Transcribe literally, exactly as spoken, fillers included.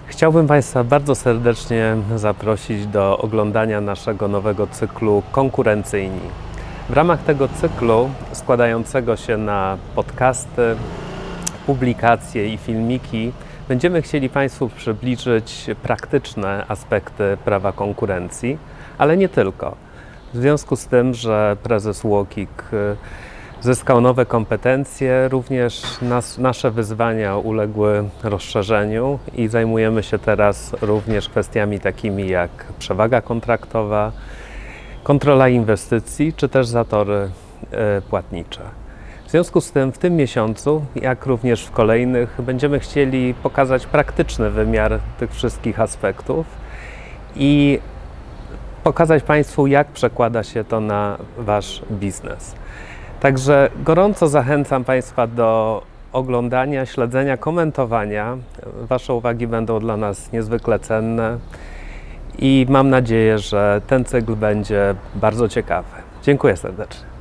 Chciałbym Państwa bardzo serdecznie zaprosić do oglądania naszego nowego cyklu Konkurencyjni. W ramach tego cyklu, składającego się na podcasty, publikacje i filmiki, będziemy chcieli Państwu przybliżyć praktyczne aspekty prawa konkurencji, ale nie tylko. W związku z tym, że prezes UOKiK zyskał nowe kompetencje, również nas, nasze wyzwania uległy rozszerzeniu i zajmujemy się teraz również kwestiami takimi jak przewaga kontraktowa, kontrola inwestycji czy też zatory y, płatnicze. W związku z tym w tym miesiącu, jak również w kolejnych, będziemy chcieli pokazać praktyczny wymiar tych wszystkich aspektów i pokazać Państwu, jak przekłada się to na Wasz biznes. Także gorąco zachęcam Państwa do oglądania, śledzenia, komentowania. Wasze uwagi będą dla nas niezwykle cenne i mam nadzieję, że ten cykl będzie bardzo ciekawy. Dziękuję serdecznie.